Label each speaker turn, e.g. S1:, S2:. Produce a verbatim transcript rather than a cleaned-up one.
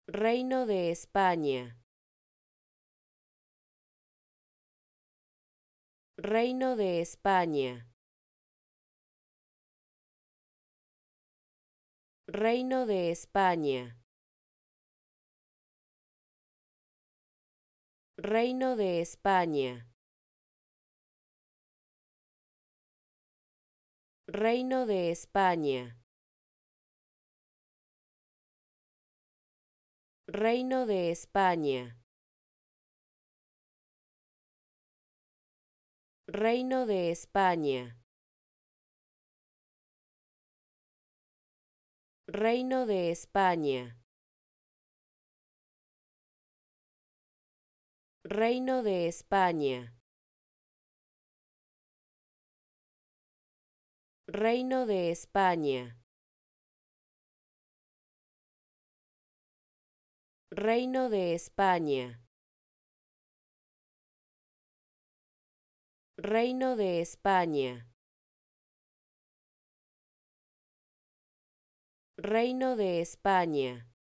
S1: Reino de España. Reino de España. Reino de España. Reino de España. Reino de España. Reino de España. Reino de España. Reino de España. Reino de España. Reino de España. Reino de España. Reino de España. Reino de España.